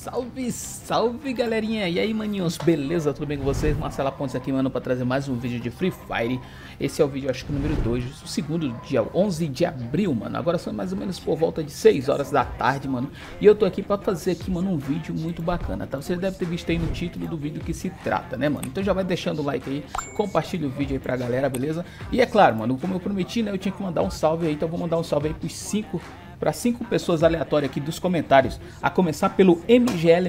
Salve, salve galerinha, e aí maninhos, beleza? Tudo bem com vocês? Marcelo Pontes aqui, mano, pra trazer mais um vídeo de Free Fire. Esse é o vídeo, acho que número 2, o segundo dia 11 de abril, mano. Agora são mais ou menos por volta de 6 horas da tarde, mano. E eu tô aqui pra fazer aqui, mano, um vídeo muito bacana, tá? Você deve ter visto aí no título do vídeo que se trata, né, mano? Então já vai deixando o like aí, compartilha o vídeo aí pra galera, beleza? E é claro, mano, como eu prometi, né, eu tinha que mandar um salve aí, então eu vou mandar um salve aí para 5 pessoas aleatórias aqui dos comentários, a começar pelo MGL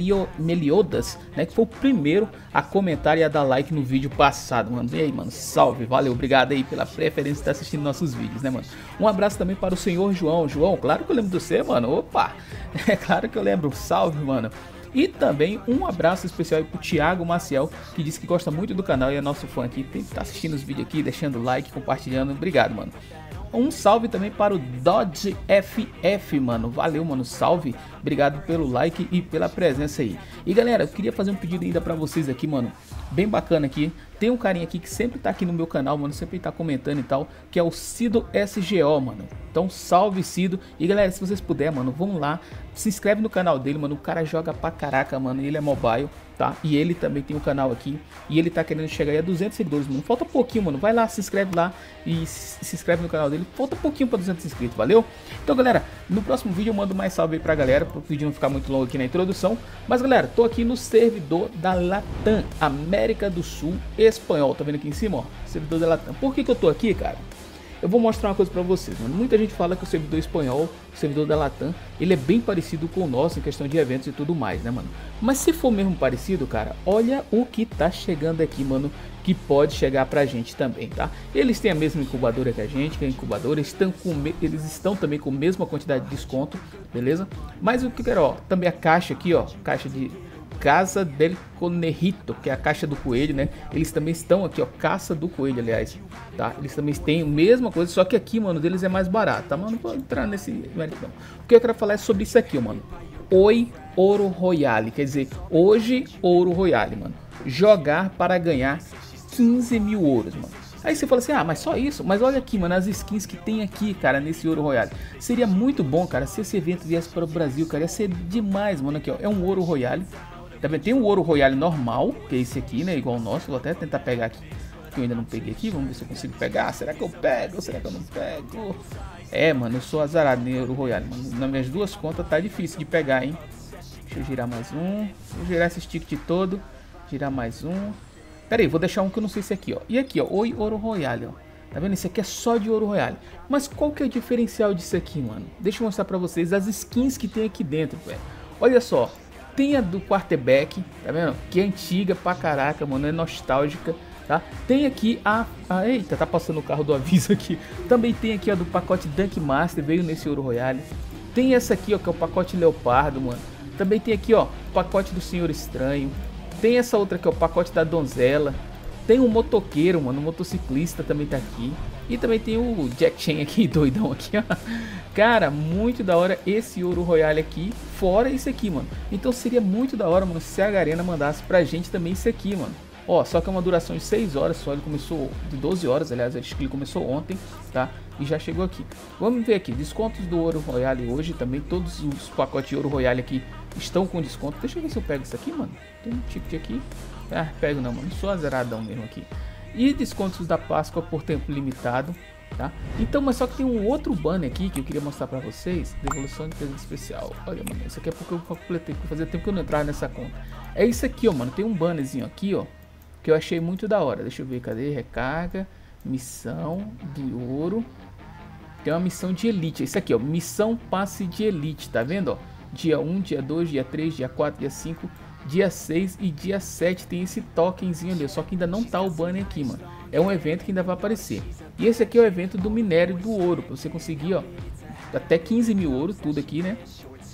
Meliodas, né, que foi o primeiro a comentar e a dar like no vídeo passado, mano. E aí, mano, salve, valeu, obrigado aí pela preferência de estar assistindo nossos vídeos, né, mano. Um abraço também para o senhor João. João, claro que eu lembro de você, mano, opa, é claro que eu lembro, salve, mano. E também um abraço especial aí pro Thiago Maciel, que disse que gosta muito do canal e é nosso fã aqui, tá assistindo os vídeos aqui, deixando like, compartilhando, obrigado, mano. Um salve também para o Dodge FF, mano. Valeu, mano. Salve. Obrigado pelo like e pela presença aí. E galera, eu queria fazer um pedido ainda para vocês aqui, mano. Bem bacana aqui. Tem um carinha aqui que sempre tá aqui no meu canal, mano. Sempre tá comentando e tal. Que é o Cido SGO, mano. Então, salve, Cido. E galera, se vocês puderem, mano, vamos lá. Se inscreve no canal dele, mano. O cara joga pra caraca, mano. Ele é mobile, tá? E ele também tem um canal aqui. E ele tá querendo chegar aí a 200 seguidores, mano. Falta pouquinho, mano. Vai lá, se inscreve lá. E se inscreve no canal dele. Falta pouquinho pra 200 inscritos, valeu? Então, galera, no próximo vídeo eu mando mais salve aí pra galera. Pro vídeo não ficar muito longo aqui na introdução. Mas, galera, tô aqui no servidor da Latam, América do Sul Espanhol. Tá vendo aqui em cima, ó? Servidor da Latam. Por que eu tô aqui, cara? Eu vou mostrar uma coisa pra vocês, mano. Muita gente fala que o servidor espanhol, o servidor da Latam, ele é bem parecido com o nosso em questão de eventos e tudo mais, né, mano? Mas se for mesmo parecido, cara, olha o que tá chegando aqui, mano, que pode chegar pra gente também, tá? Eles têm a mesma incubadora que a gente, que é a incubadora, eles estão também com a mesma quantidade de desconto, beleza? Mas o que eu quero, ó, também a caixa aqui, ó, caixa de Casa del Conejito, que é a caixa do coelho, né? Eles também estão aqui, ó, caça do coelho, aliás, tá? Eles também têm a mesma coisa, só que aqui, mano, deles é mais barato, tá, mano? Não vou entrar nesse mérito, não. O que eu quero falar é sobre isso aqui, ó, mano. Oi, Ouro Royale, quer dizer, hoje, Ouro Royale, mano. Jogar para ganhar 15 mil ouros, mano. Aí você fala assim, ah, mas só isso? Mas olha aqui, mano, as skins que tem aqui, cara, nesse Ouro Royale. Seria muito bom, cara, se esse evento viesse para o Brasil, cara, ia ser demais, mano. Aqui, ó, é um Ouro Royale. Também tem o Ouro Royale normal, que é esse aqui, né? Igual o nosso. Vou até tentar pegar aqui, que eu ainda não peguei aqui. Vamos ver se eu consigo pegar. Será que eu pego? Será que eu não pego? É, mano, eu sou azarado no Ouro Royale, mano. Nas minhas duas contas tá difícil de pegar, hein? Deixa eu girar mais um. Vou girar esse ticket todo. Girar mais um. Pera aí, vou deixar um que eu não sei se é aqui, ó. E aqui, ó, Oi, Ouro Royale, ó. Tá vendo? Esse aqui é só de Ouro Royale. Mas qual que é o diferencial disso aqui, mano? Deixa eu mostrar pra vocês as skins que tem aqui dentro, velho. Olha só. Tem a do quarterback, tá vendo? Que é antiga pra caraca, mano, é nostálgica, tá? Tem aqui eita, tá passando o carro do aviso aqui. Também tem aqui a do pacote Dunk Master, veio nesse Ouro Royale. Tem essa aqui, ó, que é o pacote Leopardo, mano. Também tem aqui, ó, o pacote do Senhor Estranho. Tem essa outra aqui, ó, o pacote da Donzela. Tem um motoqueiro, mano, um motociclista também tá aqui. E também tem o Jack Chan aqui, doidão aqui, ó. Cara, muito da hora esse Ouro Royale aqui, fora isso aqui, mano. Então seria muito da hora, mano, se a Garena mandasse pra gente também isso aqui, mano. Ó, só que é uma duração de 6 horas só, ele começou de 12 horas, aliás, acho que ele começou ontem, tá? E já chegou aqui. Vamos ver aqui, descontos do Ouro Royale hoje também, todos os pacotes de Ouro Royale aqui estão com desconto. Deixa eu ver se eu pego isso aqui, mano. Tem um ticket aqui. Ah, pego não, mano, sou azeradão mesmo aqui. E descontos da Páscoa por tempo limitado, tá? Então, mas só que tem um outro banner aqui que eu queria mostrar pra vocês. Devolução de presente especial. Olha, mano, isso aqui é porque eu completei, porque fazia tempo que eu não entrava nessa conta. É isso aqui, ó, mano, tem um bannerzinho aqui, ó, que eu achei muito da hora. Deixa eu ver, cadê? Recarga, missão de ouro. Tem uma missão de elite, isso aqui, ó, missão passe de elite, tá vendo, ó? Dia 1, dia 2, dia 3, dia 4, dia 5, dia 6 e dia 7 tem esse tokenzinho ali, só que ainda não tá o banner aqui, mano. É um evento que ainda vai aparecer. E esse aqui é o evento do minério do ouro, pra você conseguir, ó, até 15 mil ouro, tudo aqui, né?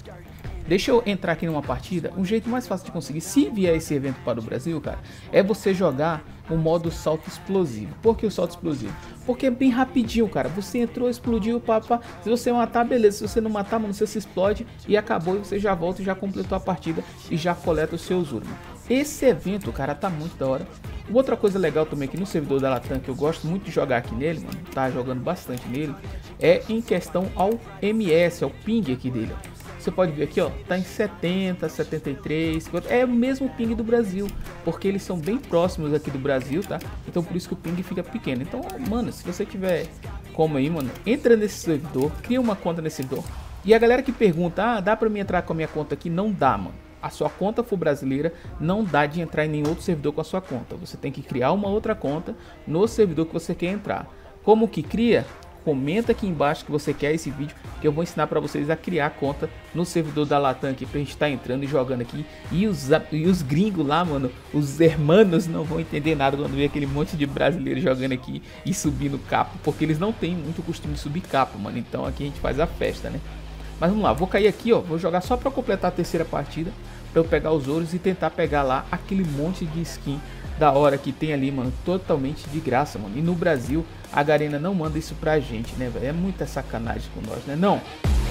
Deixa eu entrar aqui numa partida. Um jeito mais fácil de conseguir, se vier esse evento para o Brasil, cara, é você jogar o modo salto explosivo. Por que o salto explosivo? Porque é bem rapidinho, cara. Você entrou, explodiu, papá. Se você matar, beleza. Se você não matar, mano, você se explode e acabou. E você já volta e já completou a partida e já coleta os seus ouros. Esse evento, cara, tá muito da hora. Outra coisa legal também aqui no servidor da Latam, que eu gosto muito de jogar aqui nele, mano, tá jogando bastante nele, é em questão ao MS, ao ping aqui dele, ó. você pode ver aqui, ó, tá em 70, 73, 50, é o mesmo ping do Brasil, porque eles são bem próximos aqui do Brasil, tá? Então por isso que o ping fica pequeno. Então, mano, se você tiver como aí, mano, entra nesse servidor, cria uma conta nesse servidor. E a galera que pergunta, ah, dá pra mim entrar com a minha conta aqui? Não dá, mano. A sua conta for brasileira, não dá de entrar em nenhum outro servidor com a sua conta. Você tem que criar uma outra conta no servidor que você quer entrar. Como que cria? Comenta aqui embaixo que você quer esse vídeo, que eu vou ensinar para vocês a criar conta no servidor da Latam aqui, pra gente estar entrando e jogando aqui. E os gringos lá, mano, os hermanos não vão entender nada quando ver aquele monte de brasileiro jogando aqui e subindo capo, porque eles não têm muito costume de subir capo, mano. Então aqui a gente faz a festa, né? Mas vamos lá, vou cair aqui, ó, vou jogar só para completar a terceira partida, para eu pegar os ouros e tentar pegar lá aquele monte de skin da hora que tem ali, mano, totalmente de graça, mano. E no Brasil, a Garena não manda isso pra gente, né, velho? É muita sacanagem com nós, né? Não.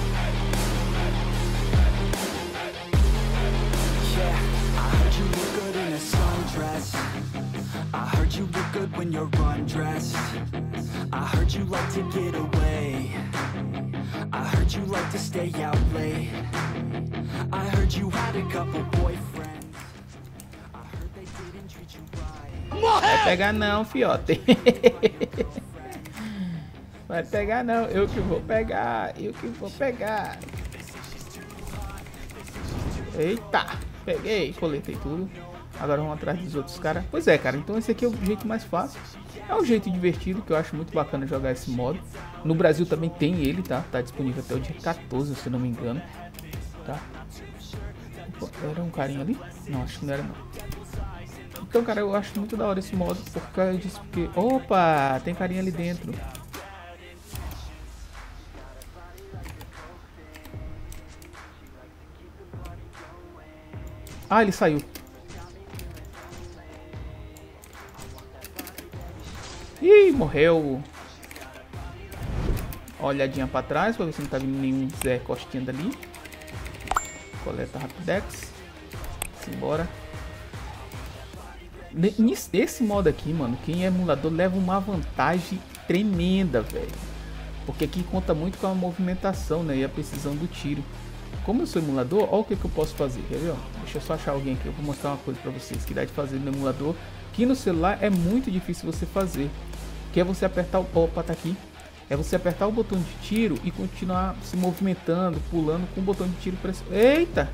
Vai pegar não, fiote. Vai pegar não, eu que vou pegar, eu que vou pegar. Eita, peguei, coletei tudo. Agora vamos atrás dos outros caras. Pois é, cara, então esse aqui é o jeito mais fácil. É um jeito divertido, que eu acho muito bacana jogar esse modo. No Brasil também tem ele, tá? Tá disponível até o dia 14, se eu não me engano. Tá? Opa, era um carinha ali? Não, acho que não era não. Então, cara, eu acho muito da hora esse modo, por causa disso, porque... Opa, tem carinha ali dentro. Ah, ele saiu. Ih, morreu. Olhadinha pra trás, pra ver se não tá vindo nenhum Zé Costinha dali. Coleta Rapidex. Simbora. Esse modo aqui, mano, quem é emulador leva uma vantagem tremenda, velho. Porque aqui conta muito com a movimentação, né, e a precisão do tiro. Como eu sou emulador, olha o que eu posso fazer, quer ver? Ó? Deixa eu só achar alguém aqui, eu vou mostrar uma coisa pra vocês que dá de fazer no emulador, que no celular é muito difícil você fazer. Que é você apertar o... Opa, tá aqui. É você apertar o botão de tiro e continuar se movimentando, pulando com o botão de tiro pressionado. Eita!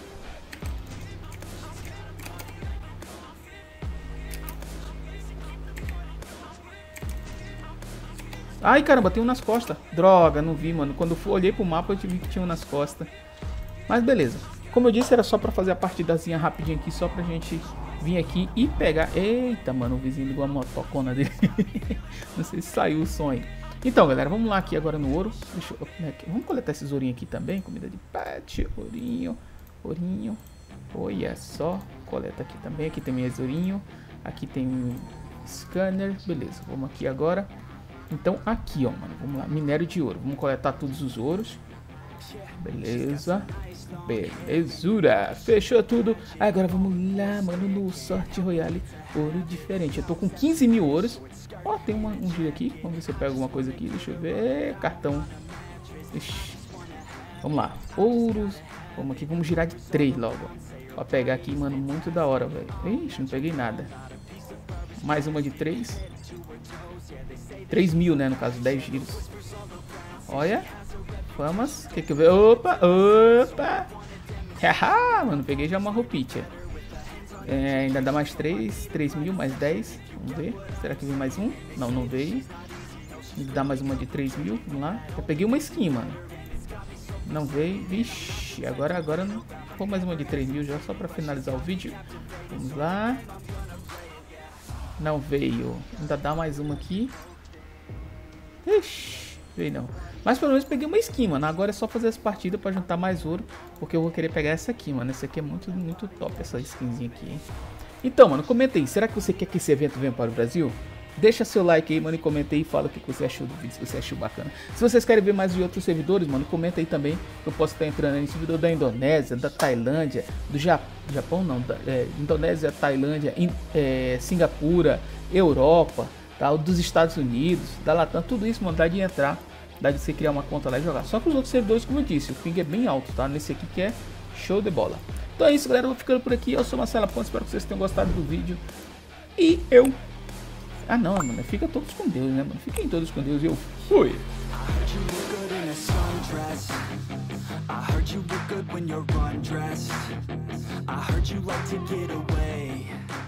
Ai, caramba, tem um nas costas. Droga, não vi, mano. Quando eu olhei pro mapa, eu vi que tinha um nas costas. Mas beleza. Como eu disse, era só pra fazer a partidazinha rapidinho aqui, só pra gente vir aqui e pegar... Eita, mano, o vizinho ligou a motocona dele. Não sei se saiu o som aí. Então, galera, vamos lá aqui agora no ouro. Deixa eu... Vamos coletar esses ourinhos aqui também. Comida de pet, ourinho, ourinho. Olha só. Coleta aqui também. Aqui tem mais ourinho. Aqui tem um scanner. Beleza, vamos aqui agora. Então aqui, ó, mano, vamos lá, minério de ouro. Vamos coletar todos os ouros. Beleza. Belezura. Fechou tudo. Agora vamos lá, mano, no Sorte Royale. Ouro diferente. Eu tô com 15 mil ouros. Ó, tem um giro aqui. Vamos ver se eu pego alguma coisa aqui. Deixa eu ver. Cartão. Ixi. Vamos lá. Ouros. Vamos aqui, vamos girar de 3 logo. Ó. Pra pegar aqui, mano, muito da hora, velho. Ixi, não peguei nada. Mais uma de 3. 3 mil, né? No caso, 10 giros. Olha. Vamos. Que eu ver? Opa, opa. Haha, mano, peguei já uma roupinha. Ainda dá mais 3 mil, mais 10. Vamos ver. Será que vem mais um? Não, não veio. Dá mais uma de 3 mil. Vamos lá. Eu peguei uma skin, mano. Não veio. Vixe, agora não. Vou mais uma de 3 mil já, só pra finalizar o vídeo. Vamos lá. Não veio. Ainda dá mais uma aqui. Ixi, veio não. Mas pelo menos peguei uma skin, mano. Agora é só fazer as partidas pra juntar mais ouro. Porque eu vou querer pegar essa aqui, mano. Essa aqui é muito, muito top, essa skinzinha aqui, hein? Então, mano, comenta aí. Será que você quer que esse evento venha para o Brasil? Deixa seu like aí, mano, e comenta aí e fala o que você achou do vídeo, se você achou bacana. Se vocês querem ver mais de outros servidores, mano, comenta aí também. Eu posso estar entrando em servidor da Indonésia, da Tailândia, do Japão não, Indonésia, Tailândia, Singapura, Europa, tá? Dos Estados Unidos, da Latam, tudo isso, mano, dá de entrar. Dá de você criar uma conta lá e jogar. Só que os outros servidores, como eu disse, o ping é bem alto, tá? Nesse aqui que é show de bola. Então é isso, galera. Eu vou ficando por aqui. Eu sou Marcelo Pontes. Espero que vocês tenham gostado do vídeo. E eu... Ah, não, mano. Fica todos com Deus, né, mano? Fiquem todos com Deus. E eu fui. I heard you look good when you're undressed. I heard you like to get away.